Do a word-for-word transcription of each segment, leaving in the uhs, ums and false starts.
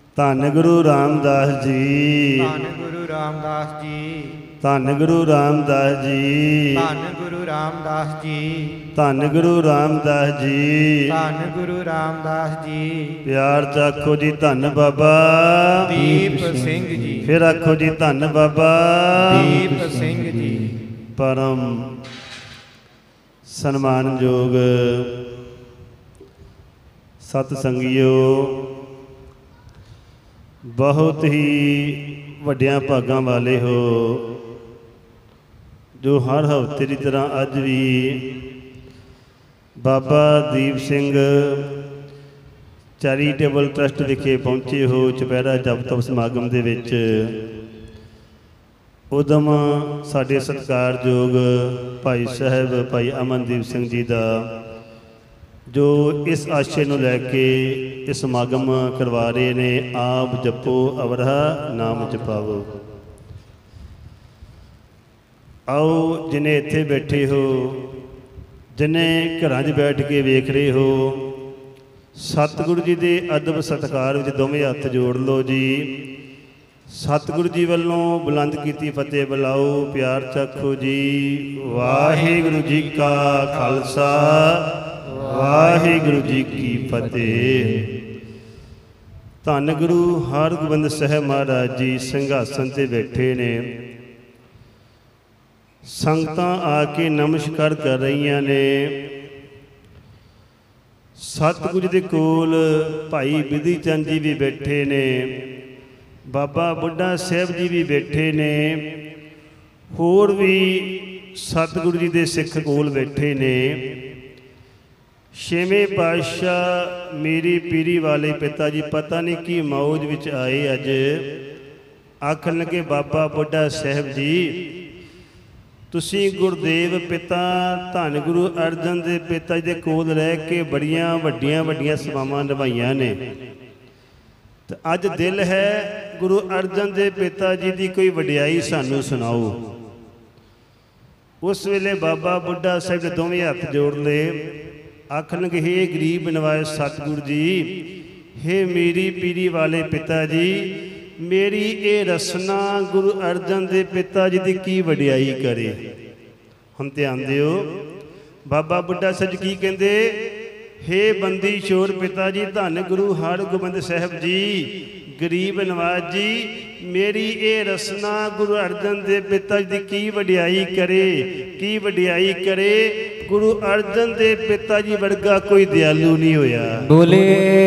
ਧੰਨ ਗੁਰੂ ਰਾਮਦਾਸ ਜੀ। ਧੰਨ ਗੁਰੂ ਰਾਮਦਾਸ ਜੀ। ਧੰਨ ਗੁਰੂ ਰਾਮਦਾਸ ਜੀ। ਧੰਨ ਗੁਰੂ ਰਾਮਦਾਸ ਜੀ। ਧੰਨ ਗੁਰੂ ਰਾਮਦਾਸ ਜੀ। ਧੰਨ ਗੁਰੂ ਰਾਮਦਾਸ ਜੀ। ਪਿਆਰ ਚ ਆਖੋ ਜੀ ਧੰਨ ਬਾਬਾ ਦੀਪ ਸਿੰਘ ਜੀ। ਫਿਰ ਆਖੋ ਜੀ ਧੰਨ ਬਾਬਾ ਦੀਪ ਸਿੰਘ ਜੀ। ਪਰਮ ਸਨਮਾਨਯੋਗ ਸਤ ਸੰਗੀਓ, ਬਹੁਤ ਹੀ ਵੱਡਿਆਂ ਭਾਗਾਂ ਵਾਲੇ ਹੋ ਜੋ ਹਰ ਹਫ਼ਤੇ ਦੀ ਤਰ੍ਹਾਂ ਅੱਜ ਵੀ ਬਾਬਾ ਦੀਪ ਸਿੰਘ ਚੈਰੀਟੇਬਲ ਟਰਸਟ ਵਿਖੇ ਪਹੁੰਚੇ ਹੋ ਚੁਪਹਿਰਾ ਜਪ ਤਪ ਸਮਾਗਮ ਦੇ ਵਿੱਚ। ਉਦਮ ਸਾਡੇ ਸਤਿਕਾਰਯੋਗ ਭਾਈ ਸਾਹਿਬ ਭਾਈ ਅਮਨਦੀਪ ਸਿੰਘ ਜੀ ਦਾ, ਜੋ ਇਸ ਆਸ਼ੇ ਨੂੰ ਲੈ ਕੇ ਇਹ ਸਮਾਗਮ ਕਰਵਾ ਰਹੇ ਨੇ। ਆਪ ਜਪੋ ਅਵਰਹਾ ਨਾਮ ਜਪਾਵੋ। ਆਓ ਜਿਨੇ ਇੱਥੇ ਬੈਠੇ ਹੋ, ਜਿਨੇ ਘਰਾਂ 'ਚ ਬੈਠ ਕੇ ਵੇਖ ਰਹੇ ਹੋ, ਸਤਿਗੁਰੂ ਜੀ ਦੇ ਅਦਬ ਸਤਿਕਾਰ ਵਿੱਚ ਦੋਵੇਂ ਹੱਥ ਜੋੜ ਲਓ ਜੀ। ਸਤਿਗੁਰੂ ਜੀ ਵੱਲੋਂ ਬੁਲੰਦ ਕੀਤੀ ਫਤਿਹ ਬੁਲਾਓ, ਪਿਆਰ ਚਾਖੋ ਜੀ। ਵਾਹਿਗੁਰੂ ਜੀ ਕਾ ਖਾਲਸਾ, ਵਾਹਿਗੁਰੂ ਜੀ ਕੀ ਫਤਿਹ। ਧੰਨ ਗੁਰੂ ਹਰਗੋਬਿੰਦ ਸਾਹਿਬ ਮਹਾਰਾਜ ਜੀ ਸਿੰਘਾਸਨ 'ਤੇ ਬੈਠੇ ਨੇ। ਸੰਗਤਾਂ ਆ ਕੇ ਨਮਸਕਾਰ ਕਰ ਰਹੀਆਂ ਨੇ। ਸਤਿਗੁਰੂ ਦੇ ਕੋਲ ਭਾਈ ਬਿਧੀ ਚੰਦ ਜੀ ਵੀ ਬੈਠੇ ਨੇ, ਬਾਬਾ ਬੁੱਢਾ ਸਾਹਿਬ ਜੀ ਵੀ ਬੈਠੇ ਨੇ, ਹੋਰ ਵੀ ਸਤਿਗੁਰੂ ਜੀ ਦੇ ਸਿੱਖ ਕੋਲ ਬੈਠੇ ਨੇ। ਛੇਵੇਂ ਪਾਤਸ਼ਾਹ ਮੇਰੀ ਪੀਰੀ ਵਾਲੇ ਪਿਤਾ ਜੀ ਪਤਾ ਨਹੀਂ ਕੀ ਮੌਜ ਵਿੱਚ ਆਏ ਅੱਜ। ਆਖਣ ਲੱਗੇ ਬਾਬਾ ਬੁੱਢਾ ਸਾਹਿਬ ਜੀ, ਤੁਸੀਂ ਗੁਰਦੇਵ ਪਿਤਾ ਧੰਨ ਗੁਰੂ ਅਰਜਨ ਦੇ ਪਿਤਾ ਜੀ ਦੇ ਕੋਲ ਰਹਿ ਕੇ ਬੜੀਆਂ ਵੱਡੀਆਂ ਵੱਡੀਆਂ ਸੇਵਾਵਾਂ ਨਿਭਾਈਆਂ ਨੇ, ਤੇ ਅੱਜ ਦਿਲ ਹੈ ਗੁਰੂ ਅਰਜਨ ਦੇ ਪਿਤਾ ਜੀ ਦੀ ਕੋਈ ਵਡਿਆਈ ਸਾਨੂੰ ਸੁਣਾਓ। ਉਸ ਵੇਲੇ ਬਾਬਾ ਬੁੱਢਾ ਸਾਹਿਬ ਦੇ ਦੋਵੇਂ ਹੱਥ ਜੋੜ ਲਏ। ਆਖਣਗੇ ਹੇ ਗਰੀਬ ਨਵਾਜ਼ ਸਤਿਗੁਰੂ ਜੀ, ਹੇ ਮੇਰੀ ਪੀਰੀ ਵਾਲੇ ਪਿਤਾ ਜੀ, ਮੇਰੀ ਇਹ ਰਸਨਾ ਗੁਰੂ ਅਰਜਨ ਦੇ ਪਿਤਾ ਜੀ ਦੀ ਕੀ ਵਡਿਆਈ ਕਰੇ। ਹੁਣ ਧਿਆਨ ਦਿਓ, ਬਾਬਾ ਬੁੱਢਾ ਸਾਹਿਬ ਕੀ ਕਹਿੰਦੇ, ਹੇ ਬੰਦੀ ਛੋੜ ਪਿਤਾ ਜੀ ਧੰਨ ਗੁਰੂ ਹਰਗੋਬਿੰਦ ਸਾਹਿਬ ਜੀ, ਗਰੀਬ ਨਵਾਜ਼ ਜੀ, ਮੇਰੀ ਇਹ ਰਸਨਾ ਗੁਰੂ ਅਰਜਨ ਦੇ ਪਿਤਾ ਜੀ ਦੀ ਕੀ ਵਡਿਆਈ ਕਰੇ, ਕੀ ਵਡਿਆਈ ਕਰੇ। ਗੁਰੂ ਅਰਜਨ ਦੇ ਪਿਤਾ ਜੀ ਵਰਗਾ ਕੋਈ ਦਿਆਲੂ ਨਹੀਂ ਹੋਇਆ। ਬੋਲੇ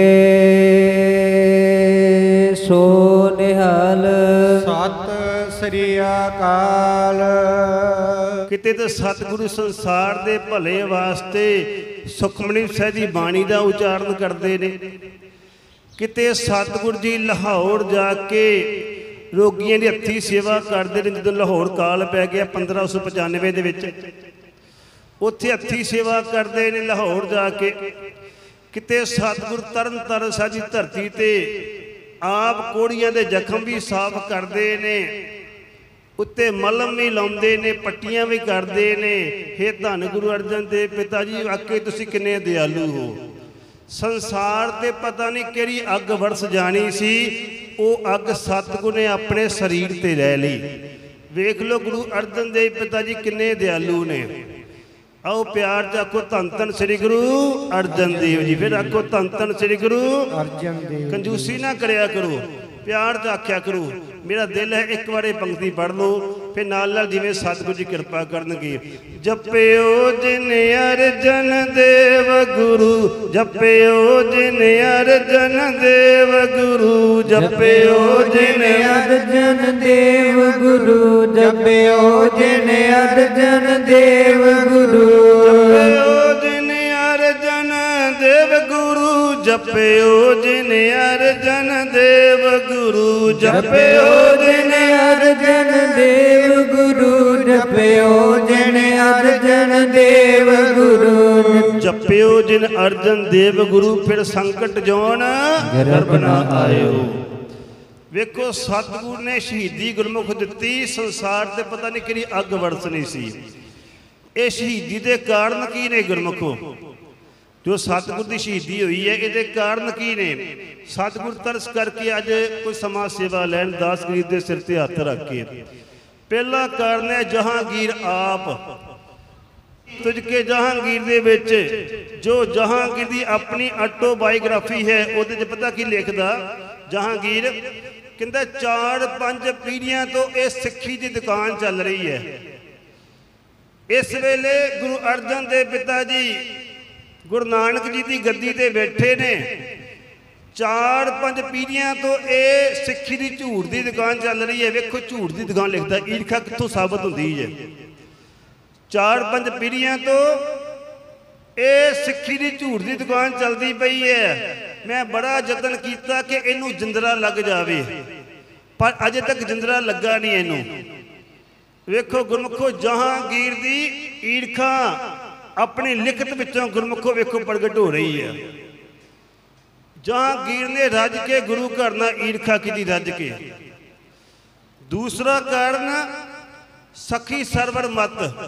ਸੋ ਨਿਹਾਲ। ਸਤਿ ਸ੍ਰੀ ਅਕਾਲ। ਕਿਤੇ ਤਾਂ ਸਤਿਗੁਰੂ ਸੰਸਾਰ ਦੇ ਭਲੇ ਵਾਸਤੇ ਸੁਖਮਨੀ ਸਾਹਿਬ ਦੀ ਬਾਣੀ ਦਾ ਉਚਾਰਨ ਕਰਦੇ ਨੇ, ਕਿਤੇ ਸਤਿਗੁਰੂ ਜੀ ਲਾਹੌਰ ਜਾ ਕੇ ਰੋਗੀਆਂ ਦੀ ਹੱਥੀਂ ਸੇਵਾ ਕਰਦੇ ਨੇ। ਜਦੋਂ ਲਾਹੌਰ ਕਾਲ ਪੈ ਗਿਆ ਪੰਦਰਾਂ ਸੌ ਪਚਾਨਵੇਂ ਦੇ ਵਿੱਚ, ਉੱਥੇ ਹੱਥੀਂ ਸੇਵਾ ਕਰਦੇ ਨੇ ਲਾਹੌਰ ਜਾ ਕੇ। ਕਿਤੇ ਸਤਿਗੁਰੂ ਤਰਨ ਤਾਰਨ ਸਾਹਿਬ ਦੀ ਧਰਤੀ 'ਤੇ ਆਪ ਕੋੜੀਆਂ ਦੇ ਜ਼ਖਮ ਵੀ ਸਾਫ਼ ਕਰਦੇ ਨੇ, ਉੱਤੇ ਮਲਮ ਵੀ ਲਾਉਂਦੇ ਨੇ, ਪੱਟੀਆਂ ਵੀ ਕਰਦੇ ਨੇ। ਹੇ ਧੰਨ ਗੁਰੂ ਅਰਜਨ ਦੇ ਪਿਤਾ ਜੀ, ਵਾਕਈ ਤੁਸੀਂ ਕਿੰਨੇ ਦਿਆਲੂ ਹੋ। ਸੰਸਾਰ 'ਤੇ ਪਤਾ ਨਹੀਂ ਕਿਹੜੀ ਅੱਗ ਵਰਸ ਜਾਣੀ ਸੀ, ਉਹ ਅੱਗ ਸਤਿਗੁਰੂ ਨੇ ਆਪਣੇ ਸਰੀਰ 'ਤੇ ਲੈ ਲਈ। ਵੇਖ ਲਓ ਗੁਰੂ ਅਰਜਨ ਦੇਵ ਪਿਤਾ ਜੀ ਕਿੰਨੇ ਦਿਆਲੂ ਨੇ। ਆਓ ਪਿਆਰ 'ਚ ਆਖੋ ਧੰਨ ਧੰਨ ਸ੍ਰੀ ਗੁਰੂ ਅਰਜਨ ਦੇਵ ਜੀ। ਫਿਰ ਆਖੋ ਧੰਨ ਧੰਨ ਸ੍ਰੀ ਗੁਰੂ ਅਰਜਨ ਦੇਵ। ਕੰਜੂਸੀ ਨਾ ਕਰਿਆ ਕਰੋ, ਪਿਆਰ 'ਚ ਆਖਿਆ ਕਰੋ। ਮੇਰਾ ਦਿਲ ਹੈ ਇੱਕ ਵਾਰੇ ਪੰਕਤੀ ਪੜ੍ਹ ਲਓ, ਫਿਰ ਨਾਲ ਨਾਲ ਜਿਵੇਂ ਸਤਿਗੁਰੂ ਜੀ ਕਿਰਪਾ ਕਰਨਗੇ। ਜਪਿਓ ਜਿਨ ਅਰਜਨ ਦੇਵ ਗੁਰੂ, ਜਪਿਓ ਜਿਨ ਅਰਜਨ ਦੇਵ ਗੁਰੂ, ਜਪਿਓ ਜਿਨ ਅਰਜਨ ਦੇਵ ਗੁਰੂ, ਜਪਿਓ ਜਿਨ ਅਰਜਨ ਦੇਵ ਗੁਰੂ, ਜਪਿਓ ਜਿਨ ਅਰਜਨ ਦੇਵ ਗੁਰੂ, ਜਪਿਓ ਜਿਨ ਅਰਜਨ ਦੇਵ ਗੁਰੂ, ਜਪਿਓ ਜਿਨ ਅਰਜਨ ਦੇਵ ਗੁਰੂ, ਜਪਿਓ ਜਿਨ ਅਰਜਨ ਦੇਵ ਗੁਰੂ, ਜਪਿਓ ਜਿਨ ਅਰਜਨ ਦੇਵ ਗੁਰੂ। ਫਿਰ ਸੰਕਟ ਜੋਨ ਗਰਭ ਨਾ ਆਇਓ। ਵੇਖੋ ਸਤਿਗੁਰੂ ਨੇ ਸ਼ਹੀਦੀ ਗੁਰਮੁਖ ਦਿੱਤੀ, ਸੰਸਾਰ ਤੇ ਪਤਾ ਨਹੀਂ ਕਿਹੜੀ ਅੱਗ ਵਰਸਣੀ ਸੀ। ਇਹ ਸ਼ਹੀਦੀ ਦੇ ਕਾਰਨ ਕੀ ਨੇ ਗੁਰਮੁਖੋ? ਜੋ ਸਤਿਗੁਰ ਦੀ ਸ਼ਹੀਦੀ ਹੋਈ ਹੈ, ਇਹਦੇ ਕਾਰਨ ਕੀ ਨੇ? ਸਤਿਗੁਰ ਤਰਸ ਕਰਕੇ ਅੱਜ ਕੋਈ ਸਮਾਂ ਸੇਵਾ ਲੈਣ ਦਾਸ ਗਰੀਬ ਦੇ ਸਿਰ ਤੇ ਹੱਥ ਰੱਖ ਕੇ। ਪਹਿਲਾ ਕਾਰਨ ਹੈ ਜਹਾਂਗੀਰ ਆਪ। ਤੁਝ ਕੇ ਜਹਾਂਗੀਰ ਦੇ ਵਿੱਚ ਜੋ ਜਹਾਂਗੀਰ ਦੀ ਆਪਣੀ ਆਟੋਬਾਇਓਗ੍ਰਾਫੀ ਹੈ, ਉਹਦੇ 'ਚ ਪਤਾ ਕੀ ਲਿਖਦਾ ਜਹਾਂਗੀਰ? ਕਹਿੰਦਾ ਚਾਰ ਪੰਜ ਪੀੜ੍ਹੀਆਂ ਤੋਂ ਇਹ ਸਿੱਖੀ ਦੀ ਦੁਕਾਨ ਚੱਲ ਰਹੀ ਹੈ। ਇਸ ਵੇਲੇ ਗੁਰੂ ਅਰਜਨ ਦੇਵ ਪਿਤਾ ਜੀ ਗੁਰੂ ਨਾਨਕ ਜੀ ਦੀ ਗੱਦੀ ਤੇ ਬੈਠੇ ਨੇ। ਚਾਰ ਪੰਜ ਪੀੜ੍ਹੀਆਂ ਤੋਂ ਇਹ ਸਿੱਖੀ ਦੀ ਝੂਠ ਦੀ ਦੁਕਾਨ ਚੱਲ ਰਹੀ ਹੈ। ਵੇਖੋ ਝੂਠ ਦੀ ਦੁਕਾਨ ਲਿਖਦਾ, ਈਰਖਾ ਕਿੱਥੋਂ ਸਾਬਤ ਹੁੰਦੀ ਹੈ? ਚਾਰ ਪੰਜ ਪੀੜ੍ਹੀਆਂ ਤੋਂ ਇਹ ਸਿੱਖੀ ਦੀ ਝੂਠ ਦੀ ਦੁਕਾਨ ਚੱਲਦੀ ਪਈ ਹੈ। ਮੈਂ ਬੜਾ ਯਤਨ ਕੀਤਾ ਕਿ ਇਹਨੂੰ ਜਿੰਦਰਾ ਲੱਗ ਜਾਵੇ, ਪਰ ਅਜੇ ਤੱਕ ਜਿੰਦਰਾ ਲੱਗਾ ਨਹੀਂ ਇਹਨੂੰ। ਵੇਖੋ ਗੁਰਮੁਖੋ, ਜਹਾਂਗੀਰ ਦੀ ਈਰਖਾ ਆਪਣੀ ਲਿਖਤ ਵਿੱਚੋਂ ਗੁਰਮੁਖੋ ਵੇਖੋ ਪ੍ਰਗਟ ਹੋ ਰਹੀ ਹੈ। ਜਹਾਂਗੀਰ ਨੇ ਰੱਜ ਕੇ ਗੁਰੂ ਘਰ ਨਾਲ ਈਰਖਾ ਕੀਤੀ, ਰੱਜ ਕੇ। ਦੂਸਰਾ ਕਾਰਨ ਸਖੀ ਸਰਵਰ ਮਤ।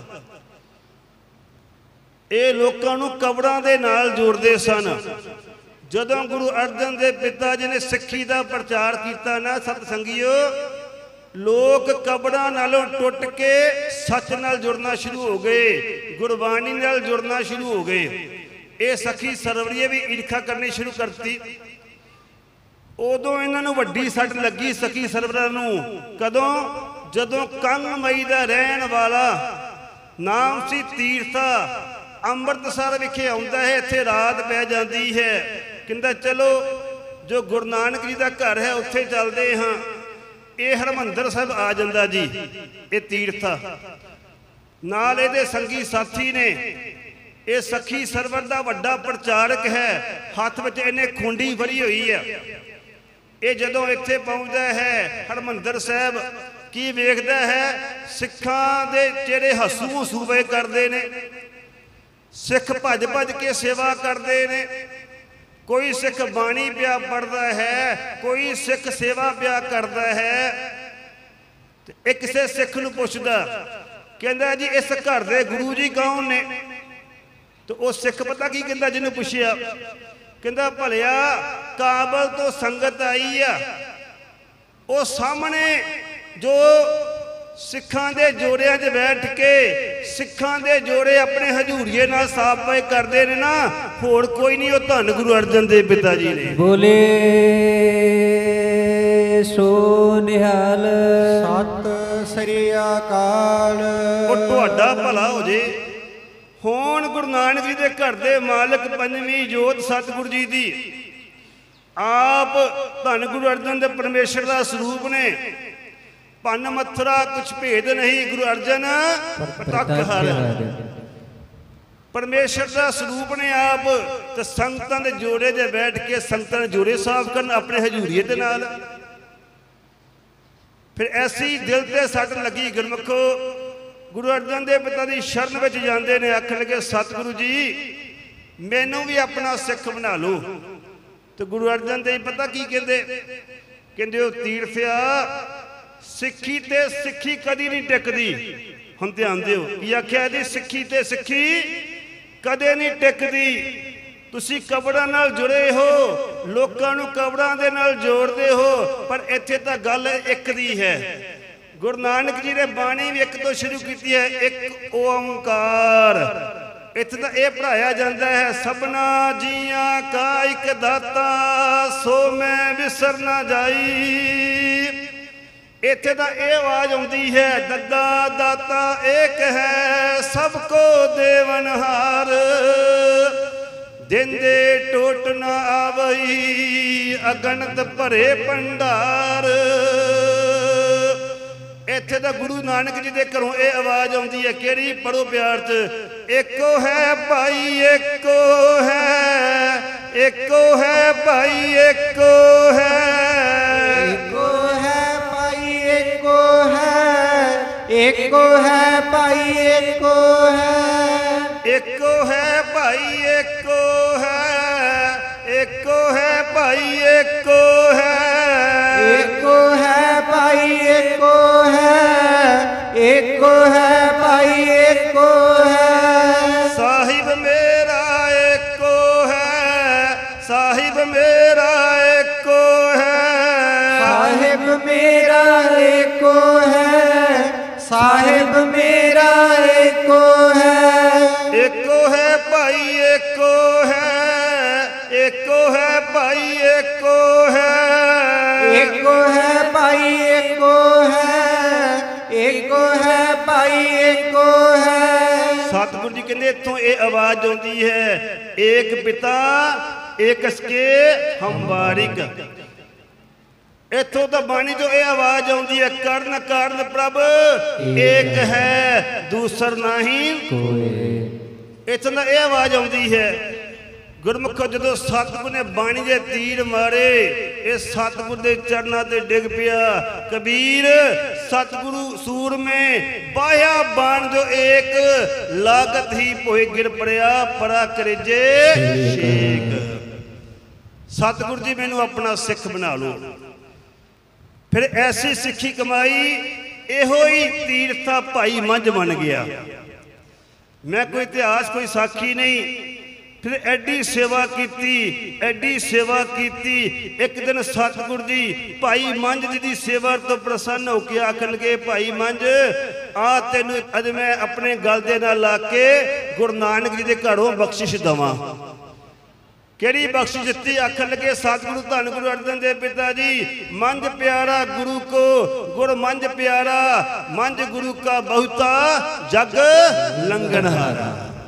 ਇਹ ਲੋਕਾਂ ਨੂੰ ਕਬਰਾਂ ਦੇ ਨਾਲ ਜੋੜਦੇ ਸਨ। ਜਦੋਂ ਗੁਰੂ ਅਰਜਨ ਦੇਵ ਪਿਤਾ ਜੀ ਨੇ ਸਿੱਖੀ ਦਾ ਪ੍ਰਚਾਰ ਕੀਤਾ ਨਾ ਸਤ ਸੰਗੀਓ, ਲੋਕ ਕਬਰਾਂ ਨਾਲੋਂ ਟੁੱਟ ਕੇ ਸੱਚ ਨਾਲ ਜੁੜਨਾ ਸ਼ੁਰੂ ਹੋ ਗਏ, ਗੁਰਬਾਣੀ ਨਾਲ ਜੁੜਨਾ ਸ਼ੁਰੂ ਹੋ ਗਏ। ਇਹ ਸਖੀ ਸਰਵਰੀਏ ਵੀ ਈਰਖਾ ਕਰਨੀ ਸ਼ੁਰੂ ਕਰਤੀ। ਉਦੋਂ ਇਹਨਾਂ ਨੂੰ ਵੱਡੀ ਸੱਟ ਲੱਗੀ ਸਖੀ ਸਰਵਰਾਂ ਨੂੰ। ਕਦੋਂ? ਜਦੋਂ ਕੰਗਮਈ ਦਾ ਰਹਿਣ ਵਾਲਾ, ਨਾਮ ਸੀ ਤੀਰਥਾ, ਅੰਮ੍ਰਿਤਸਰ ਵਿਖੇ ਆਉਂਦਾ ਹੈ, ਇੱਥੇ ਰਾਤ ਪੈ ਜਾਂਦੀ ਹੈ। ਕਹਿੰਦਾ ਚਲੋ ਜੋ ਗੁਰੂ ਨਾਨਕ ਜੀ ਦਾ ਘਰ ਹੈ ਉੱਥੇ ਚੱਲਦੇ ਹਾਂ। ਇਹ ਹਰਿਮੰਦਰ ਸਾਹਿਬ ਆ ਜਾਂਦਾ ਜੀ, ਇਹ ਤੀਰਥਾ। ਨਾਲ ਇਹਦੇ ਸੰਗੀ ਸਾਥੀ ਨੇ। ਇਹ ਸਖੀ ਸਰਵਰ ਦਾ ਵੱਡਾ ਪ੍ਰਚਾਰਕ ਹੈ। ਹੱਥ ਵਿੱਚ ਇਹਨੇ ਖੁੰਡੀ ਫੜੀ ਹੋਈ ਹੈ। ਇਹ ਜਦੋਂ ਇੱਥੇ ਪਹੁੰਚਦਾ ਹੈ ਹਰਿਮੰਦਰ ਸਾਹਿਬ, ਕੀ ਵੇਖਦਾ ਹੈ? ਸਿੱਖਾਂ ਦੇ ਚਿਹਰੇ ਹੱਸੂ ਹੱਸੂ ਵੇ ਕਰਦੇ ਨੇ। ਸਿੱਖ ਭੱਜ ਭੱਜ ਕੇ ਸੇਵਾ ਕਰਦੇ ਨੇ। ਕੋਈ ਸਿੱਖ ਬਾਣੀ ਪਿਆ ਪੜ੍ਹਦਾ ਹੈ, ਕੋਈ ਸਿੱਖ ਸੇਵਾ ਪਿਆ ਕਰਦਾ ਹੈ। ਤੇ ਇਹ ਕਿਸੇ ਸਿੱਖ ਨੂੰ ਪੁੱਛਦਾ, ਕਹਿੰਦਾ ਜੀ ਇਸ ਘਰ ਦੇ ਗੁਰੂ ਜੀ ਕੌਣ ਨੇ? ਤੇ ਉਹ ਸਿੱਖ ਪਤਾ ਕੀ ਕਹਿੰਦਾ ਜਿਹਨੂੰ ਪੁੱਛਿਆ? ਕਹਿੰਦਾ ਭਲਿਆ ਕਾਬਲ ਤੋਂ ਸੰਗਤ ਆਈ ਆ, ਉਹ ਸਾਹਮਣੇ ਜੋ ਸਿੱਖਾਂ ਦੇ ਜੋੜਿਆਂ 'ਚ ਬੈਠ ਕੇ ਸਿੱਖਾਂ ਦੇ ਜੋੜੇ ਆਪਣੇ ਹਜ਼ੂਰੀਏ ਨਾਲ ਸਾਫ ਪਏ ਕਰਦੇ ਨੇ ਨਾ, ਹੋਰ ਕੋਈ ਨਹੀਂ, ਉਹ ਧੰਨ ਗੁਰੂ ਅਰਜਨ ਦੇਵ ਪਿਤਾ ਜੀ ਨੇ। ਬੋਲੇ ਸੋ ਨਿਹਾਲ। ਸਤਿ ਸ੍ਰੀ ਅਕਾਲ। ਉਹ ਤੁਹਾਡਾ ਭਲਾ ਹੋ ਜੇ। ਹੁਣ ਗੁਰੂ ਨਾਨਕ ਜੀ ਦੇ ਘਰ ਦੇ ਮਾਲਕ ਪੰਜਵੀਂ ਜੋਤ ਸਤਿਗੁਰੂ ਜੀ ਦੀ ਆਪ ਧੰਨ ਗੁਰੂ ਅਰਜਨ ਦੇ ਪਰਮੇਸ਼ਰ ਦਾ ਸਰੂਪ ਨੇ। ਭੰਨ ਮੱਥਰਾ ਕੁਛ ਭੇਦ ਨਹੀਂ, ਗੁਰੂ ਅਰਜਨ ਪ੍ਰਤੱਖ ਹਰਿ। ਪਰਮੇਸ਼ਰ ਦਾ ਸਰੂਪ ਨੇ ਆਪ। ਤੇ ਸੰਗਤਾਂ ਦੇ ਜੋੜੇ 'ਤੇ ਬੈਠ ਕੇ ਸੰਗਤਾਂ ਦੇ ਜੋੜੇ ਸਾਫ਼ ਕਰਨ ਆਪਣੇ ਹਜ਼ੂਰੀਏ ਦੇ ਨਾਲ। ਫਿਰ ਐਸੀ ਦਿਲ ਤੇ ਸੱਟ ਲੱਗੀ ਗੁਰਮੁਖੋ, ਗੁਰੂ ਅਰਜਨ ਦੇਵ ਪਿਤਾ ਦੀ ਸ਼ਰਨ ਵਿੱਚ ਜਾਂਦੇ ਨੇ। ਆਖਣ ਲੱਗੇ ਸਤਿਗੁਰੂ ਜੀ ਮੈਨੂੰ ਵੀ ਆਪਣਾ ਸਿੱਖ ਬਣਾ ਲਓ। ਤੇ ਗੁਰੂ ਅਰਜਨ ਦੇਵ ਪਤਾ ਕੀ ਕਹਿੰਦੇ? ਕਹਿੰਦੇ ਉਹ ਤੀਰਥਿਆ, ਸਿੱਖੀ ਤੇ ਸਿੱਖੀ ਕਦੀ ਨਹੀਂ ਟਿਕਦੀ। ਹੁਣ ਧਿਆਨ ਦਿਓ ਕੀ ਆਖਿਆ ਜੀ? ਸਿੱਖੀ ਤੇ ਸਿੱਖੀ ਕਦੇ ਨਹੀਂ ਟਿਕਦੀ। ਤੁਸੀਂ ਕਬਰਾਂ ਨਾਲ ਜੁੜੇ ਹੋ, ਲੋਕਾਂ ਨੂੰ ਕਬਰਾਂ ਦੇ ਨਾਲ ਜੋੜਦੇ ਹੋ, ਪਰ ਇੱਥੇ ਤਾਂ ਗੱਲ ਇੱਕ ਦੀ ਹੈ। ਗੁਰੂ ਨਾਨਕ ਜੀ ਨੇ ਬਾਣੀ ਵੀ ਇੱਕ ਤੋਂ ਸ਼ੁਰੂ ਕੀਤੀ ਹੈ, ਇੱਕ ਓੰਕਾਰ। ਇੱਥੇ ਤਾਂ ਇਹ ਪੜ੍ਹਾਇਆ ਜਾਂਦਾ ਹੈ, ਸਭਨਾ ਜੀਆਂ ਕਾ ਇੱਕ ਦਾਤਾ, ਸੋ ਮੈਂ ਵਿਸਰ ਨਾ ਜਾਈ। ਇੱਥੇ ਤਾਂ ਇਹ ਆਵਾਜ਼ ਆਉਂਦੀ ਹੈ, ਦੱਦਾ ਦਾਤਾ ਏਕ ਹੈ, ਸਭ ਕੋ ਦੇਵਨਹਾਰ। ਦਿੰਦੇ ਟੋਟ ਨਾ ਆਵਈ, ਅਗਣਤ ਭਰੇ ਭੰਡਾਰ। ਇੱਥੇ ਤਾਂ ਗੁਰੂ ਨਾਨਕ ਜੀ ਦੇ ਘਰੋਂ ਇਹ ਆਵਾਜ਼ ਆਉਂਦੀ ਹੈ। ਕਿਹੜੀ? ਪੜੋ ਪਿਆਰ 'ਚ। ਏਕੋ ਹੈ ਭਾਈ ਏਕੋ ਹੈ, ਏਕੋ ਹੈ ਭਾਈ ਏਕੋ ਹੈ, ਏਕੋ ਹੈ ਭਾਈ ਏਕੋ ਹੈ, ਏਕੋ ਹੈ ਭਾਈ ਏਕੋ ਹੈ, ਏਕੋ ਹੈ ਭਾਈ ਏਕੋ ਹੈ, ਏਕੋ ਹੈ ਭਾਈ ਏਕੋ ਹੈ, ਏਕੋ ਹੈ ਭਾਈ ਏਕੋ ਹੈ, ਏਕੋ ਹੈ ਭਾਈ ਏਕੋ ਹੈ। ਸਾਹਿਬ ਮੇਰਾ ਏਕੋ ਸਾਹਿਬ ਮੇਰਾ ਏਕੋ ਹੈ, ਸਾਹਿਬ ਮੇਰਾ ਏਕੋ ਹੈ। ਏਕੋ ਹੈ ਭਾਈ ਏਕੋ ਹੈ, ਏਕੋ ਹੈ ਭਾਈ ਏਕੋ ਹੈ। ਏਕੋ ਹੈ ਭਾਈ ਏਕੋ ਹੈ, ਏਕੋ ਹੈ ਭਾਈ ਏਕੋ ਹੈ। ਸਤਿਗੁਰੂ ਜੀ ਕਹਿੰਦੇ ਇੱਥੋਂ ਇਹ ਆਵਾਜ਼ ਆਉਂਦੀ ਹੈ, ਏਕ ਪਿਤਾ ਏਕ ਸਕੇ ਹਮ ਬਾਰਿਕ। ਇੱਥੋਂ ਤਾਂ ਬਾਣੀ ਤੋਂ ਇਹ ਆਵਾਜ਼ ਆਉਂਦੀ ਹੈ, ਕਰਨ ਕਾਰਨ ਪ੍ਰਭ ਏਕ ਹੈ ਦੂਸਰ ਨਹੀਂ ਕੋਏ। ਇੱਥੋਂ ਤਾਂ ਇਹ ਆਵਾਜ਼ ਆਉਂਦੀ ਹੈ। ਗੁਰਮੁਖੋ ਜਦੋਂ ਸਤਿਗੁਰ ਨੇ ਬਾਣੀ ਦੇ ਤੀਰ ਮਾਰੇ, ਇਹ ਸਤਿਗੁਰ ਦੇ ਚਰਨਾਂ ਤੇ ਡਿੱਗ ਪਿਆ। ਕਬੀਰ ਸਤਿਗੁਰੂ ਸੂਰਮੇ ਬਾਹਿਆ ਬਾਣ ਜੋ ਏਕ, ਲਾਗਤ ਹੀ ਭੋਏ ਗਿਰ ਪੜਿਆ ਪਰਾ ਕਰੇਜੇ ਸ਼ੇਕ। ਸਤਿਗੁਰ ਜੀ ਮੈਨੂੰ ਆਪਣਾ ਸਿੱਖ ਬਣਾ ਲਓ। ਫਿਰ ਐਸੀ ਸਿੱਖੀ ਕਮਾਈ, ਇਹੋ ਹੀ ਤੀਰਥਾ ਭਾਈ ਮੰਝ ਬਣ ਗਿਆ। ਮੈਂ ਕੋਈ ਇਤਿਹਾਸ ਕੋਈ ਸਾਖੀ ਨਹੀਂ। ਫਿਰ ਐਡੀ ਸੇਵਾ ਕੀਤੀ, ਐਡੀ ਸੇਵਾ ਕੀਤੀ। ਇੱਕ ਦਿਨ ਸਤਿਗੁਰ ਜੀ ਭਾਈ ਮੰਝ ਜੀ ਦੀ ਸੇਵਾ ਤੋਂ ਪ੍ਰਸੰਨ ਹੋ ਕੇ ਆਖਣ ਲੱਗੇ, ਭਾਈ ਮੰਝ ਆ ਤੈਨੂੰ ਅੱਜ ਮੈਂ ਆਪਣੇ ਗਲ ਦੇ ਨਾਲ ਲਾ ਕੇ ਗੁਰੂ ਨਾਨਕ ਜੀ ਦੇ ਘਰੋਂ ਬਖਸ਼ਿਸ਼ ਦੇਵਾਂ। ਕਿਹੜੀ ਬਖਸ਼ਿਸ਼ ਦਿੱਤੀ? ਆਖਣ ਲੱਗੇ ਸਤਿਗੁਰੂ ਧੰਨ ਗੁਰੂ ਅਰਜਨ ਦੇਵ ਪਿਤਾ ਜੀ, ਮੰਝ ਪਿਆਰਾ ਗੁਰੂ ਕੋ ਗੁਰ ਮੰਝ ਪਿਆਰਾ, ਮੰਝ ਗੁਰੂ ਕਾ ਬਹੁਤਾ ਜਗ ਲੰਘਨਹਾਰਾ।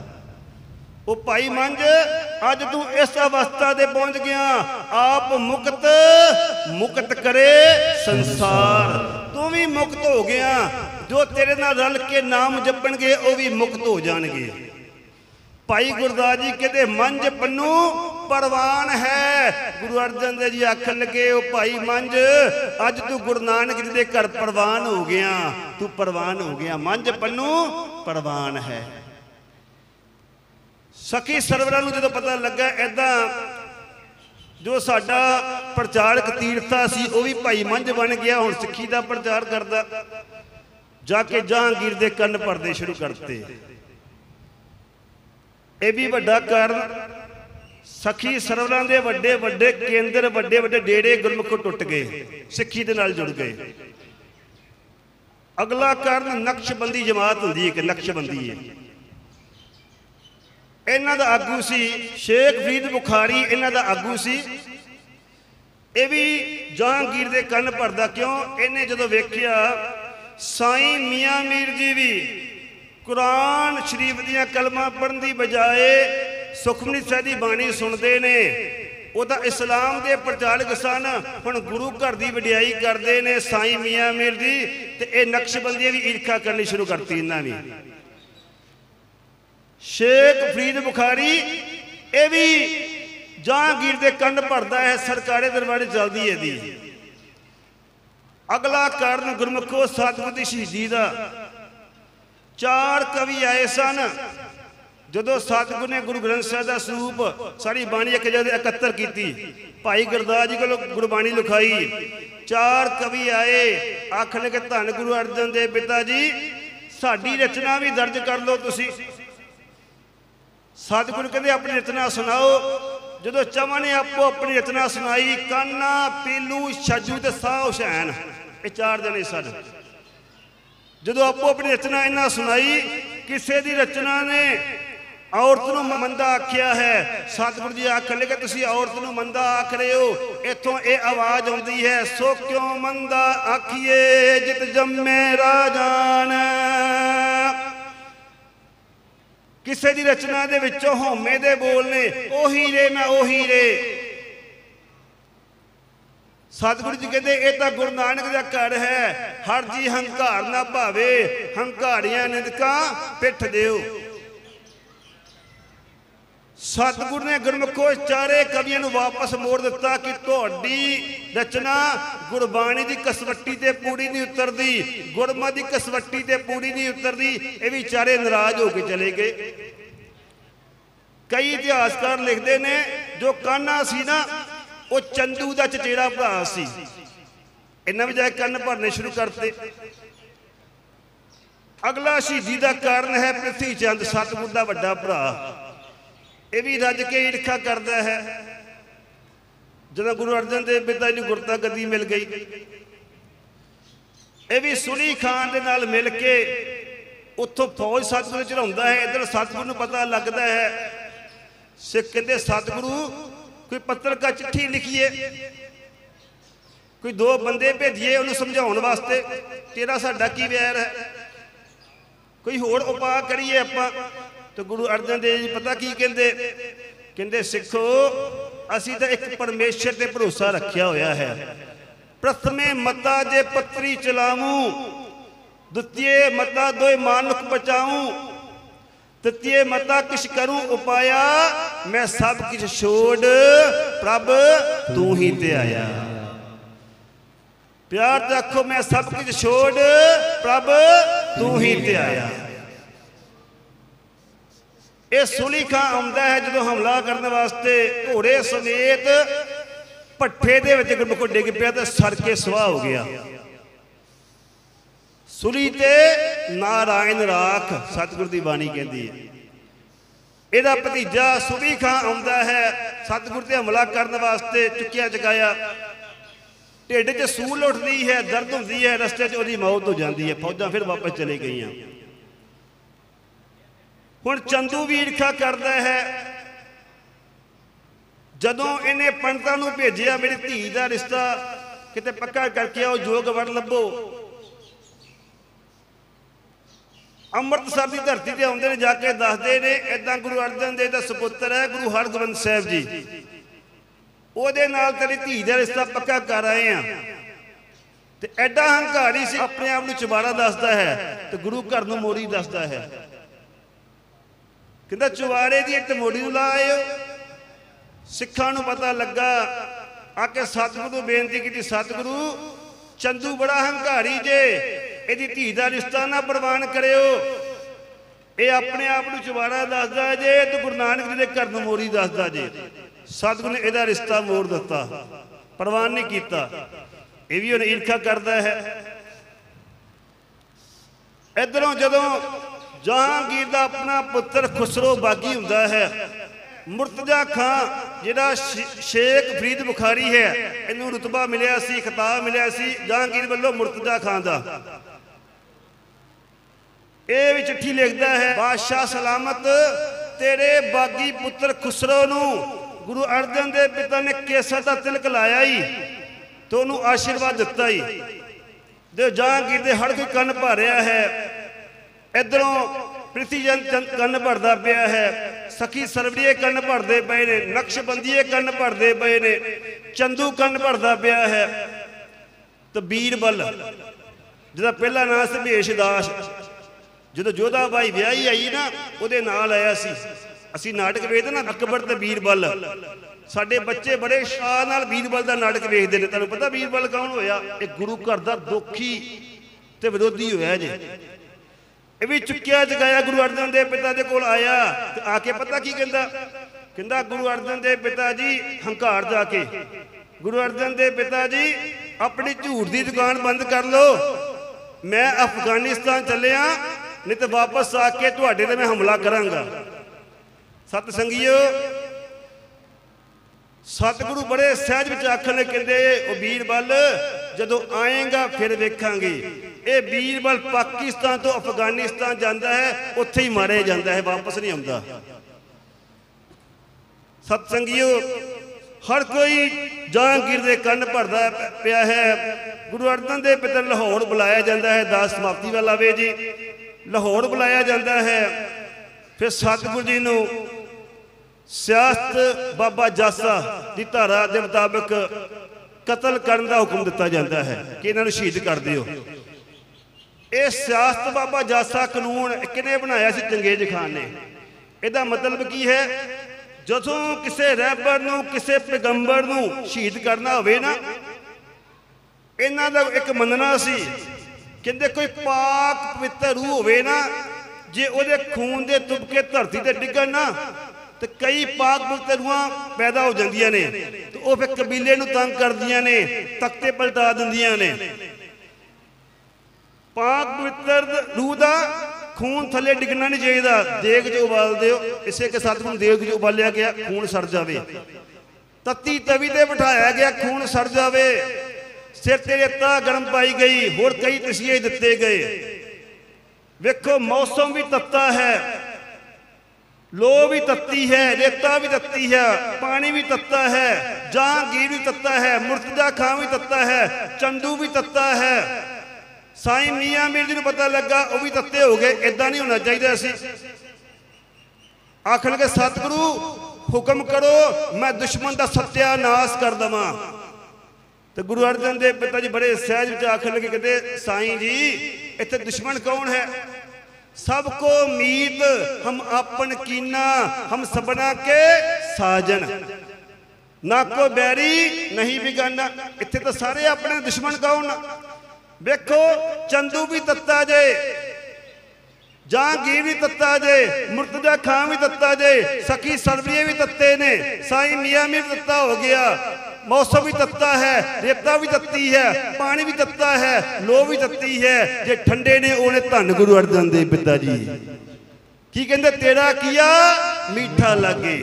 ਉਹ ਭਾਈ ਮੰਝ ਅੱਜ ਤੂੰ ਇਸ ਅਵਸਥਾ ਤੇ ਪਹੁੰਚ ਗਿਆ, ਆਪ ਮੁਕਤ ਮੁਕਤ ਕਰੇ ਸੰਸਾਰ। ਤੂੰ ਵੀ ਮੁਕਤ ਹੋ ਗਿਆ, ਜੋ ਤੇਰੇ ਨਾਲ ਰਲ ਕੇ ਨਾਮ ਜਪਣਗੇ ਉਹ ਵੀ ਮੁਕਤ ਹੋ ਜਾਣਗੇ। ਭਾਈ ਗੁਰਦਾਸ ਜੀ ਕਹਿੰਦੇ ਮੰਝ ਪੰਨੂ ਪਰਵਾਨ ਹੈ। ਗੁਰੂ ਅਰਜਨ ਦੇਵ ਜੀ ਆਖਣ ਲੱਗੇ, ਉਹ ਭਾਈ ਮੰਝ ਅੱਜ ਤੂੰ ਗੁਰੂ ਨਾਨਕ ਜੀ ਦੇ ਘਰ ਪਰਵਾਨ ਹੋ ਗਿਆ, ਤੂੰ ਪਰਵਾਨ ਹੋ ਗਿਆ। ਮੰਝ ਪੰਨੂ ਪਰਵਾਨ ਹੈ। ਸਖੀ ਸਰਵਰਾਂ ਨੂੰ ਜਦੋਂ ਪਤਾ ਲੱਗਾ ਏਦਾਂ ਜੋ ਸਾਡਾ ਪ੍ਰਚਾਰਕ ਤੀਰਥਾ ਸੀ ਉਹ ਵੀ ਭਾਈ ਮੰਝ ਬਣ ਗਿਆ, ਹੁਣ ਸਿੱਖੀ ਦਾ ਪ੍ਰਚਾਰ ਕਰਦਾ, ਜਾ ਕੇ ਜਹਾਂਗੀਰ ਦੇ ਕੰਨ ਭਰਦੇ ਸ਼ੁਰੂ ਕਰਤੇ। ਇਹ ਵੀ ਵੱਡਾ ਕਾਰਨ, ਸਖੀ ਸਰਵਰਾਂ ਦੇ ਵੱਡੇ ਵੱਡੇ ਕੇਂਦਰ, ਵੱਡੇ ਵੱਡੇ ਡੇਰੇ ਗੁਰਮੁਖ ਟੁੱਟ ਗਏ, ਸਿੱਖੀ ਦੇ ਨਾਲ ਜੁੜ ਗਏ। ਅਗਲਾ ਕਾਰਨ ਨਕਸ਼ਬੰਦੀ ਜਮਾਤ ਹੁੰਦੀ ਹੈ, ਕਿ ਨਕਸ਼ਬੰਦੀ ਹੈ। ਇਹਨਾਂ ਦਾ ਆਗੂ ਸੀ ਸ਼ੇਖ ਫਰੀਦ ਬੁਖਾਰੀ, ਇਹਨਾਂ ਦਾ ਆਗੂ ਸੀ। ਇਹ ਵੀ ਜਹਾਂਗੀਰ ਦੇ ਕੰਨ ਭਰਦਾ। ਕਿਉਂ? ਇਹਨੇ ਜਦੋਂ ਵੇਖਿਆ ਸਾਈਂ ਮੀਆਂ ਮੀਰ ਜੀ ਵੀ ਕੁਰਾਨ ਸ਼ਰੀਫ ਦੀਆਂ ਕਲਮਾਂ ਪੜ੍ਹਨ ਦੀ ਬਜਾਏ ਸੁਖਮਨੀ ਸਾਹਿਬ ਦੀ ਬਾਣੀ ਸੁਣਦੇ ਨੇ। ਉਹ ਤਾਂ ਇਸਲਾਮ ਦੇ ਪ੍ਰਚਾਰਕ ਸਨ, ਹੁਣ ਗੁਰੂ ਘਰ ਦੀ ਵਡਿਆਈ ਕਰਦੇ ਨੇ ਸਾਈਂ ਮੀਆਂ ਮੀਰ ਜੀ। ਤੇ ਇਹ ਨਕਸ਼ਬੰਦੀਆਂ ਵੀ ਈਰਖਾ ਕਰਨੀ ਸ਼ੁਰੂ ਕਰਤੀ ਇਹਨਾਂ ਨੇ। ਸ਼ੇਖ ਫਰੀਦ ਬੁਖਾਰੀ ਇਹ ਵੀ ਜਹਾਂਗੀਰ ਦੇ ਕੰਨ ਭਰਦਾ ਹੈ, ਸਰਕਾਰੇ ਦਰਬਾਰੇ ਚੱਲਦੀ ਹੈ ਇਹਦੀ। ਅਗਲਾ ਕਾਰਨ ਗੁਰਮੁਖੋ ਸਤਿਗੁਰ ਦੀ ਸ਼ਹੀਦੀ ਦਾ। ਚਾਰ ਕਵੀ ਆਏ ਸਨ ਜਦੋਂ ਸਤਿਗੁਰ ਨੇ ਗੁਰੂ ਗ੍ਰੰਥ ਸਾਹਿਬ ਦਾ ਸਰੂਪ ਸਾਰੀ ਬਾਣੀ ਇੱਕ ਜਗ੍ਹਾ ਇਕੱਤਰ ਕੀਤੀ। ਭਾਈ ਗੁਰਦਾਸ ਜੀ ਕੋਲੋਂ ਗੁਰਬਾਣੀ ਲਿਖਾਈ। ਚਾਰ ਕਵੀ ਆਏ, ਆਖਣ ਕਿ ਧੰਨ ਗੁਰੂ ਅਰਜਨ ਦੇਵ ਪਿਤਾ ਜੀ ਸਾਡੀ ਰਚਨਾ ਵੀ ਦਰਜ ਕਰ ਲਓ ਤੁਸੀਂ। ਸਤਿਗੁਰੂ ਕਹਿੰਦੇ ਆਪਣੀ ਰਚਨਾ ਸੁਣਾਓ। ਜਦੋਂ ਚਵਾਂ ਨੇ ਆਪੋ ਆਪਣੀ ਰਚਨਾ ਸੁਣਾਈ, ਕਾਨਾ ਪੀਲੂ ਛੱਜੂ ਤੇ ਸਾਹ ਹੁਸੈਨ, ਇਹ ਚਾਰ ਜਣੇ ਸਨ। ਜਦੋਂ ਆਪੋ ਆਪਣੀ ਰਚਨਾ ਇਹਨਾਂ ਸੁਣਾਈ, ਕਿਸੇ ਦੀ ਰਚਨਾ ਨੇ ਔਰਤ ਨੂੰ ਮੰਦਾ ਆਖਿਆ ਹੈ। ਸਤਿਗੁਰੂ ਜੀ ਆਖਣ ਲੱਗੇ ਤੁਸੀਂ ਔਰਤ ਨੂੰ ਮੰਦਾ ਆਖ ਰਹੇ ਹੋ। ਇੱਥੋਂ ਇਹ ਆਵਾਜ਼ ਆਉਂਦੀ ਹੈ, ਸੋ ਕਿਉਂ ਮੰਦਾ ਆਖੀਏ ਜਿਤ ਜੰਮੇ ਰਾਜਾਨ। ਕਿਸੇ ਦੀ ਰਚਨਾ ਦੇ ਵਿੱਚੋਂ ਹਉਮੈ ਦੇ ਬੋਲ ਨੇ, ਉਹੀ ਰੇ ਮੈਂ ਉਹੀ ਰੇ। ਸਤਿਗੁਰੂ ਜੀ ਕਹਿੰਦੇ ਇਹ ਤਾਂ ਗੁਰੂ ਨਾਨਕ ਦਾ ਘਰ ਹੈ। ਹਰ ਜੀ ਹੰਕਾਰ ਨਾ ਭਾਵੇ, ਹੰਕਾਰੀਆਂ ਨਿੰਦਕਾਂ ਪਿੱਠ ਦਿਓ। ਸਤਿਗੁਰੂ ਨੇ ਗੁਰਮੁਖੋ ਚਾਰੇ ਕਵੀਆਂ ਨੂੰ ਵਾਪਸ ਮੋੜ ਦਿੱਤਾ ਕਿ ਤੁਹਾਡੀ ਰਚਨਾ ਗੁਰਬਾਣੀ ਦੀ ਕਸਵੱਟੀ ਤੇ ਪੂਰੀ ਨਹੀਂ ਉਤਰਦੀ, ਗੁਰਮਤਿ ਦੀ ਕਸਵੱਟੀ ਤੇ ਪੂਰੀ ਨਹੀਂ ਉਤਰਦੀ। ਇਹ ਵੀ ਚਾਰੇ ਨਾਰਾਜ਼ ਹੋ ਕੇ ਚਲੇ ਗਏ। ਕਈ ਇਤਿਹਾਸਕਾਰ ਲਿਖਦੇ ਨੇ ਜੋ ਕਾਨਾ ਸੀ ਨਾ, ਉਹ ਚੰਦੂ ਦਾ ਚਚੇਰਾ ਭਰਾ ਸੀ। ਇਹਨਾਂ ਵੀ ਜਾ ਕੇ ਕੰਨ ਭਰਨੇ ਸ਼ੁਰੂ ਕਰਤੇ। ਅਗਲਾ ਸ਼ਹੀਦੀ ਦਾ ਕਾਰਨ ਹੈ ਪ੍ਰਿਥੀ ਚੰਦ, ਸਤਿਗੁਰ ਦਾ ਵੱਡਾ ਭਰਾ। ਇਹ ਵੀ ਰੱਜ ਕੇ ਈਰਖਾ ਕਰਦਾ ਹੈ। ਜਦੋਂ ਗੁਰੂ ਅਰਜਨ ਦੇਵ ਪਿਤਾ ਜੀ ਨੂੰ ਗੁਰਤਾ ਗੱਦੀ ਮਿਲ ਗਈ, ਇਹ ਵੀ ਸੁਲੀ ਖਾਨ ਦੇ ਨਾਲ ਮਿਲ ਕੇ ਉੱਥੋਂ ਫੌਜ ਸਤਿਗੁਰੂ ਚੜਾਉਂਦਾ ਹੈ। ਇੱਧਰ ਸਤਿਗੁਰੂ ਨੂੰ ਪਤਾ ਲੱਗਦਾ ਹੈ। ਸਿੱਖ ਕਹਿੰਦੇ ਸਤਿਗੁਰੂ ਕੋਈ ਪੱਤਰਕਾਰ ਚਿੱਠੀ ਲਿਖੀਏ, ਕੋਈ ਦੋ ਬੰਦੇ ਭੇਜੀਏ ਉਹਨੂੰ ਸਮਝਾਉਣ ਵਾਸਤੇ, ਤੇਰਾ ਸਾਡਾ ਕੀ ਵੈਰ ਹੈ, ਕੋਈ ਹੋਰ ਉਪਾਅ ਕਰੀਏ ਆਪਾਂ। ਤੇ ਗੁਰੂ ਅਰਜਨ ਦੇਵ ਜੀ ਪਤਾ ਕੀ ਕਹਿੰਦੇ? ਕਹਿੰਦੇ ਸਿੱਖੋ ਅਸੀਂ ਤਾਂ ਇੱਕ ਪਰਮੇਸ਼ਰ ਤੇ ਭਰੋਸਾ ਰੱਖਿਆ ਹੋਇਆ ਹੈ। ਪ੍ਰਥਮੇ ਮਤਾ ਜੇ ਪੱਤਰੀ ਚਲਾਵੂੰ, ਦੁਤੀਏ ਮਤਾ ਦੋਇ ਮਾਨੁਖ ਬਚਾਊਂ, ਤ੍ਰਿਤੀਏ ਮਤਾ ਕਿਛ ਕਰੂੰ ਉਪਾਇਆ, ਮੈਂ ਸਭ ਕਿਛ ਛੋੜ ਪ੍ਰਭ ਤੂੰ ਹੀ ਤੇ ਆਇਆ। ਪਿਆਰ ਤੇ ਆਖੋ ਮੈਂ ਸਭ ਕੁਝ ਛੋੜ ਪ੍ਰਭ ਤੂੰ ਹੀ ਤੇ ਆਇਆ। ਇਹ ਸੁਲੀ ਖਾਂ ਆਉਂਦਾ ਹੈ ਜਦੋਂ ਹਮਲਾ ਕਰਨ ਵਾਸਤੇ, ਘੋੜੇ ਸਮੇਤ ਭੱਠੇ ਦੇ ਵਿੱਚ ਗੁਰਮੁਖ ਡਿੱਗ ਪਿਆ ਤੇ ਸੜ ਕੇ ਸੁਆਹ ਹੋ ਗਿਆ। ਸੁਲੀ ਤੇ ਨਾਰਾਇਣ ਰਾਖ ਸਤਿਗੁਰ ਦੀ ਬਾਣੀ ਕਹਿੰਦੀ ਹੈ। ਇਹਦਾ ਭਤੀਜਾ ਸੁਲੀ ਖਾਂ ਆਉਂਦਾ ਹੈ ਸਤਿਗੁਰ ਤੇ ਹਮਲਾ ਕਰਨ ਵਾਸਤੇ, ਚੁੱਕਿਆ ਚੁਕਾਇਆ, ਢਿੱਡ 'ਚ ਸੂਲ ਉੱਠਦੀ ਹੈ, ਦਰਦ ਹੁੰਦੀ ਹੈ, ਰਸਤੇ 'ਚ ਉਹਦੀ ਮੌਤ ਹੋ ਜਾਂਦੀ ਹੈ। ਫੌਜਾਂ ਫਿਰ ਵਾਪਸ ਚਲੇ ਗਈਆਂ। ਹੁਣ ਚੰਦੂ ਵੀ ਈਰਖਾ ਕਰਦਾ ਹੈ। ਜਦੋਂ ਇਹਨੇ ਪੰਡਤਾਂ ਨੂੰ ਭੇਜਿਆ ਮੇਰੀ ਧੀ ਦਾ ਰਿਸ਼ਤਾ ਕਿਤੇ ਪੱਕਾ ਕਰਕੇ ਆਓ, ਜੋਗ ਵਰ ਲੱਭੋ, ਅੰਮ੍ਰਿਤਸਰ ਦੀ ਧਰਤੀ ਤੇ ਆਉਂਦੇ ਨੇ, ਜਾ ਕੇ ਦੱਸਦੇ ਨੇ ਏਦਾਂ ਗੁਰੂ ਅਰਜਨ ਦੇਵ ਦਾ ਸੁਪੁੱਤਰ ਹੈ ਗੁਰੂ ਹਰਗੋਬਿੰਦ ਸਾਹਿਬ ਜੀ, ਉਹਦੇ ਨਾਲ ਤੇਰੀ ਧੀ ਦਾ ਰਿਸ਼ਤਾ ਪੱਕਾ ਕਰ ਆਏ ਆ। ਤੇ ਐਡਾ ਹੰਕਾਰੀ ਸੀ, ਆਪਣੇ ਆਪ ਨੂੰ ਚੁਬਾਰਾ ਦੱਸਦਾ ਹੈ ਤੇ ਗੁਰੂ ਘਰ ਨੂੰ ਮੋਰੀ ਦੱਸਦਾ ਹੈ। ਕਹਿੰਦਾ ਚੁਬਾਰੇ ਦੀ ਇੱਕ ਮੋੜੀ ਨੂੰ ਲਾ ਆਇਓ। ਸਿੱਖਾਂ ਨੂੰ ਪਤਾ ਲੱਗਾ, ਆ ਕੇ ਸਤਿਗੁਰੂ ਨੂੰ ਬੇਨਤੀ ਕੀਤੀ, ਸਤਿਗੁਰੂ ਚੰਦੂ ਬੜਾ ਹੰਕਾਰੀ ਜੇ, ਇਹਦੀ ਧੀ ਦਾ ਰਿਸ਼ਤਾ ਨਾ ਪ੍ਰਵਾਨ ਕਰਿਓ। ਇਹ ਆਪਣੇ ਆਪ ਨੂੰ ਚੁਬਾਰਾ ਦੱਸਦਾ ਜੇ ਤੇ ਗੁਰੂ ਨਾਨਕ ਜੀ ਦੇ ਘਰ ਨੂੰ ਮੋਰੀ ਦੱਸਦਾ ਜੇ। ਸਤਿਗੁਰੂ ਨੇ ਇਹਦਾ ਰਿਸ਼ਤਾ ਮੋੜ ਦਿੱਤਾ, ਪ੍ਰਵਾਨ ਨਹੀਂ ਕੀਤਾ। ਇਹ ਵੀ ਹੁਣ ਈਰਖਾ ਕਰਦਾ ਹੈ। ਇਧਰੋਂ ਜਦੋਂ ਜਹਾਂਗੀਰ ਦਾ ਆਪਣਾ ਪੁੱਤਰ ਖੁਸਰੋ ਬਾਗੀ ਹੁੰਦਾ ਹੈ, ਮੁਰਤਜ਼ਾ ਖਾਂ ਜਿਹੜਾ ਸ਼ੇਖ ਫਰੀਦ ਬੁਖਾਰੀ ਹੈ, ਇਹਨੂੰ ਰੁਤਬਾ ਮਿਲਿਆ ਸੀ, ਖਿਤਾਬ ਮਿਲਿਆ ਸੀ ਜਹਾਂਗੀਰ ਵੱਲੋਂ ਮੁਰਤਜ਼ਾ ਖਾਂ ਦਾ। ਇਹ ਵੀ ਚਿੱਠੀ ਲਿਖਦਾ ਹੈ, ਬਾਦਸ਼ਾਹ ਸਲਾਮਤ ਤੇਰੇ ਬਾਗੀ ਪੁੱਤਰ ਖੁਸਰੋ ਨੂੰ ਗੁਰੂ ਅਰਜਨ ਦੇਵ ਪਿਤਾ ਨੇ ਕੇਸਰ ਦਾ ਤਿਲਕ ਲਾਇਆ ਹੀ ਤੇ ਉਹਨੂੰ ਆਸ਼ੀਰਵਾਦ ਦਿੱਤਾ ਹੀ। ਦੇ ਜਹਾਂਗੀਰ ਦੇ ਹੜ ਕੋਈ ਕੰਨ ਭਰਿਆ ਹੈ। ਇਧਰੋਂ ਪ੍ਰਿਥੀਜਨ ਕੰਨ ਭਰਦਾ ਪਿਆ ਹੈ, ਸਖੀ ਸਰਵੜੀਏ ਕੰਨ ਭਰਦੇ ਪਏ ਨੇ, ਨਕਸ਼ਬੰਦੀਏ ਕੰਨ ਭਰਦੇ ਪਏ ਨੇ, ਚੰਦੂ ਕੰਨ ਭਰਦਾ ਪਿਆ ਹੈ। ਤੇ ਬੀਰਬਲ ਜਿਹਦਾ ਪਹਿਲਾ ਨਾਂ ਸੀ ਮਹੇਸ਼ ਦਾਸ, ਜਦੋਂ ਜੋਧਾ ਬਾਈ ਵਿਆਹੀ ਆਈ ਨਾ ਉਹਦੇ ਨਾਲ ਆਇਆ ਸੀ। ਅਸੀਂ ਨਾਟਕ ਵੇਖਦੇ ਨਾ ਅਕਬਰ ਤੇ ਬੀਰਬਲ, ਸਾਡੇ ਬੱਚੇ ਬੜੇ ਸ਼ਾਹ ਨਾਲ ਬੀਰਬਲ ਦਾ ਨਾਟਕ ਵੇਖਦੇ ਨੇ। ਤੁਹਾਨੂੰ ਪਤਾ ਬੀਰਬਲ ਕੌਣ ਹੋਇਆ? ਇਹ ਗੁਰੂ ਘਰ ਦਾ ਦੋਖੀ ਤੇ ਵਿਰੋਧੀ ਹੋਇਆ ਜੇ। ਇਹ ਵੀ ਚੁੱਕਿਆ ਚੁਕਾਇਆ ਗੁਰੂ ਅਰਜਨ ਦੇਵ ਪਿਤਾ ਦੇ ਕੋਲ ਆਇਆ ਤੇ ਆ ਕੇ ਪਤਾ ਕੀ ਕਹਿੰਦਾ? ਕਹਿੰਦਾ ਗੁਰੂ ਅਰਜਨ ਦੇਵ ਪਿਤਾ ਜੀ ਹੰਕਾਰ ਜਾ ਕੇ, ਗੁਰੂ ਅਰਜਨ ਦੇਵ ਪਿਤਾ ਜੀ ਆਪਣੀ ਝੂਠ ਦੀ ਦੁਕਾਨ ਬੰਦ ਕਰ ਲਓ, ਮੈਂ ਅਫਗਾਨਿਸਤਾਨ ਚੱਲਿਆ, ਨਹੀਂ ਤੇ ਵਾਪਸ ਆ ਕੇ ਤੁਹਾਡੇ ਤੇ ਮੈਂ ਹਮਲਾ ਕਰਾਂਗਾ। ਸਤ ਸੰਗੀਓ, ਸਤਿਗੁਰੂ ਬੜੇ ਸਹਿਜ ਵਿੱਚ ਆਖਣ ਕਹਿੰਦੇ ਉਹ ਬੀਰਬਲ ਜਦੋਂ ਆਏਗਾ ਫਿਰ ਵੇਖਾਂਗੇ। ਇਹ ਬੀਰਬਲ ਪਾਕਿਸਤਾਨ ਤੋਂ ਅਫਗਾਨਿਸਤਾਨ ਜਾਂਦਾ ਹੈ, ਉੱਥੇ ਹੀ ਮਾਰਿਆ ਜਾਂਦਾ ਹੈ, ਵਾਪਸ ਨਹੀਂ ਆਉਂਦਾ। ਸਤ ਸੰਗੀਓ, ਹਰ ਕੋਈ ਜਹਾਂਗੀਰ ਦੇ ਕੰਨ ਭਰਦਾ ਪਿਆ ਹੈ। ਗੁਰੂ ਅਰਜਨ ਦੇਵ ਪਿਤਾ ਲਾਹੌਰ ਬੁਲਾਇਆ ਜਾਂਦਾ ਹੈ, ਦਾਸ ਸਮਾਪਤੀ ਵੱਲ ਆਵੇ ਜੀ, ਲਾਹੌਰ ਬੁਲਾਇਆ ਜਾਂਦਾ ਹੈ। ਫਿਰ ਸਤਿਗੁਰੂ ਜੀ ਨੂੰ ਸਿਆਸਤ ਬਾਬਾ ਜਾਸਾ ਦੀ ਧਾਰਾ ਦੇ ਮੁਤਾਬਕ ਕਤਲ ਕਰਨ ਦਾ ਹੁਕਮ ਦਿੱਤਾ ਜਾਂਦਾ ਹੈ ਕਿ ਇਹਨਾਂ ਨੂੰ ਸ਼ਹੀਦ ਕਰ ਦਿਓ। ਇਹ ਸਿਆਸਤ ਬਾਬਾ ਜਾਸਾ ਕਾਨੂੰਨ ਕਿਹਨੇ ਬਣਾਇਆ ਸੀ? ਚੰਗੇਜ਼ ਖਾਨ ਨੇ। ਇਹਦਾ ਮਤਲਬ ਕੀ ਹੈ? ਜਦੋਂ ਕਿਸੇ ਰਹਿਬਰ ਨੂੰ, ਕਿਸੇ ਪੈਗੰਬਰ ਨੂੰ ਸ਼ਹੀਦ ਕਰਨਾ ਹੋਵੇ ਨਾ, ਇਹਨਾਂ ਦਾ ਇੱਕ ਮੰਨਣਾ ਸੀ, ਕਹਿੰਦੇ ਕੋਈ ਪਾਕ ਪਵਿੱਤਰ ਰੂਹ ਹੋਵੇ ਨਾ, ਜੇ ਉਹਦੇ ਖੂਨ ਦੇ ਤੁਪਕੇ ਧਰਤੀ ਤੇ ਡਿੱਗਣ ਨਾ ਤੇ ਕਈ ਪਾਕ ਪਵਿੱਤਰ ਰੂਹਾਂ ਪੈਦਾ ਹੋ ਜਾਂਦੀਆਂ ਨੇ ਤੇ ਉਹ ਫਿਰ ਕਬੀਲੇ ਨੂੰ ਤੰਗ ਕਰਦੀਆਂ ਨੇ, ਤਖਤੇ ਪਲਟਾ ਦਿੰਦੀਆਂ ਨੇ। ਪਾਕ ਪਵਿੱਤਰ ਰੂਹ ਦਾ ਖੂਨ ਥੱਲੇ ਡਿੱਗਣਾ ਨਹੀਂ ਚਾਹੀਦਾ। ਦੇਗ 'ਚ ਉਬਾਲ ਦਿਓ, ਇਸੇ ਕੇ ਸਤਿਗੁਰੂ ਦੇਗ 'ਚ ਉਬਾਲਿਆ ਗਿਆ, ਖੂਨ ਸੜ ਜਾਵੇ। ਤੱਤੀ ਤਵੀ ਤੇ ਬਿਠਾਇਆ ਗਿਆ, ਖੂਨ ਸੜ ਜਾਵੇ। सिर ते रेता गर्म पाई गई, होर कई तसीहे दिते गए। वेखो मौसम भी तत्ता है, लो भी तत्ती है, रेता भी तत्ती है, पानी भी तत्ता है, जहांगीर भी तत्ता है, मुर्तजा खां भी तत्ता है, चंदू भी तत्ता है। साईं मियां मीर जी नूं पता लगा वो भी तत्ते हो गए। इदां नहीं होना चाहिए। असी आखण के सतगुरु हुक्म करो मैं दुश्मन का सत्यानाश कर देवां। तो गुरु अर्जन देव पिता जी बड़े सहज विच आखण लगे, कहते साईं जी इत्थे दुश्मन कौन है? सबको मीत हम आपन कीना, हम सबना के साजन, ना को बैरी नहीं बिगाना। इत्थे तो सारे अपने दुश्मन कौन? देखो चंदू भी तत्ता जे, जहांगीर भी तत्ता जे, मुर्तजा खां भी तत्ता जे, सखी सरवरिये भी तत्ते ने, साईं मियां मीर तत्ता हो गया। मौसम भी तत्ता है, रेता भी तत्ती है, पानी भी तत्ता है, लो भी तत्ती है। जे ठंडे ने ओने धन गुरु अर्जन देव पिता जी की कहते तेरा किया मीठा लागे,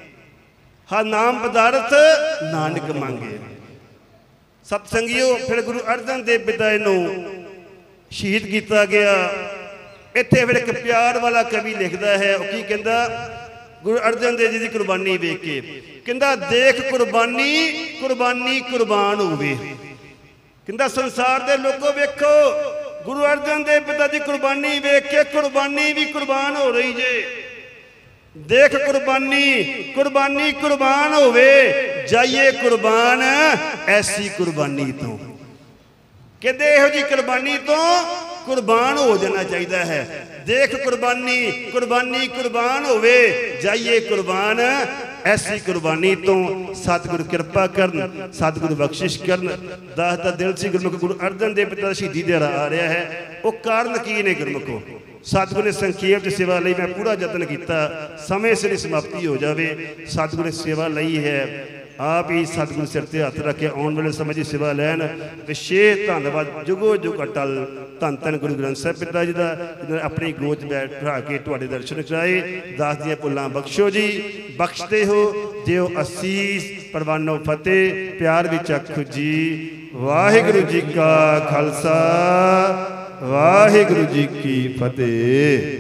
हा नाम पदार्थ नानक मांगे। सतसंगियो फिर गुरु अर्जन देव पिता नूं शहीद किया गया। इत्थे फिर एक प्यार वाला कवि लिखता है, वो की कहता गुरु अर्जन देव जी की कुर्बानी वेख के कहता देख कुर्बानी कुर्बानी कुर्बान होवे। कहता संसार के लोगों वेखो गुरु अर्जन देव पिता जी कुर्बानी वेख के कुर्बानी भी कुर्बान हो रही जे। देख कुर्बानी कुर्बानी कुर्बान होवे, जाइए कुर्बान ऐसी कुर्बानी तो। कहते इहो जी कुर्बानी तो कुर्बान हो जाना चाहिए है। देख कुर्बानी कुर्बानी कुर्बान होवे, जाइए कुर्बान ऐसी कुर्बानी तो। सतगुरु कृपा करन, सतगुरु बख्शिश करन। दसदा दिल से गुरमुख गुरु अर्जन देव पिता शहीदी दिहाड़ा आ रहा है, वो कारण की ने गुरमुखो? सतगुरु ने संखेप च सेवा लई मैं पूरा यतन किया, समय सिर समाप्ति हो जाए। सतगुरु ने सेवा लई है, आप ही सतगुरु सिर ते हथ रख के आने वाले समय की सेवा लैन। विशेष धन्यवाद जुगो जुग अटल धन धन गुरु ग्रंथ साहिब पिता जी का, अपनी गोद बैठा के तुहाडे दर्शन कराए। दास दियां भुल्लां बख्शो जी, बख्शते हो दिओ असीस। परवानो फतेह, प्यार विच आखो जी वाहिगुरु जी का खालसा वाहिगुरु जी की फतेह।